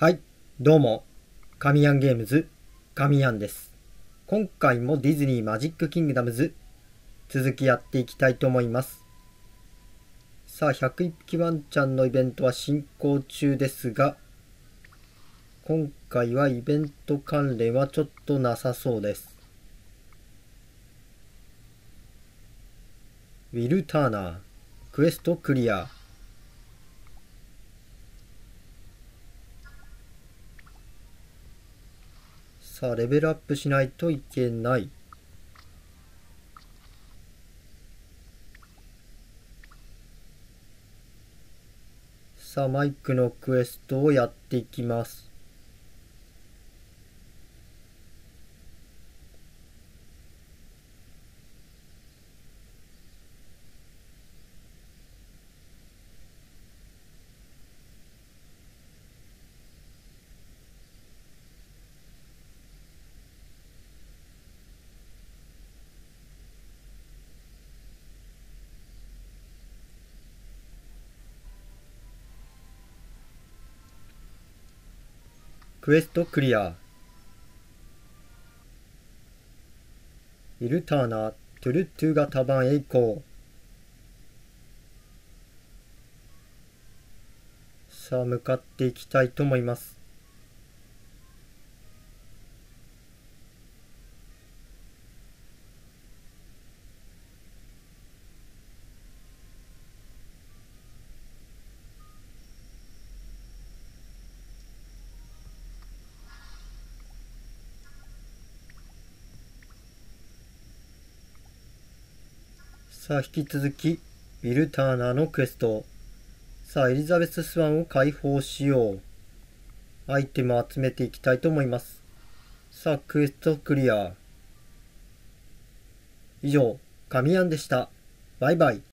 はい、どうも、神ヤンゲームズ、神ヤンです。今回もディズニーマジックキングダムズ、続きやっていきたいと思います。さあ、101匹ワンちゃんのイベントは進行中ですが、今回はイベント関連はちょっとなさそうです。ウィル・ターナー、クエストクリア。さあ、レベルアップしないといけない。さあ、マイクのクエストをやっていきます。クエストクリア。ウィル・ターナー、トゥルトゥガタバンへ行こう。さあ、向かっていきたいと思います。さあ、引き続き、ウィル・ターナーのクエスト。さあ、エリザベス・スワンを解放しよう。アイテムを集めていきたいと思います。さあ、クエストクリア。以上、神ヤンでした。バイバイ。